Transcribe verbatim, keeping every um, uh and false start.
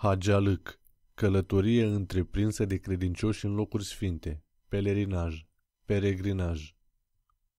Hagialâc, călătorie întreprinsă de credincioși în locuri sfinte, pelerinaj, peregrinaj.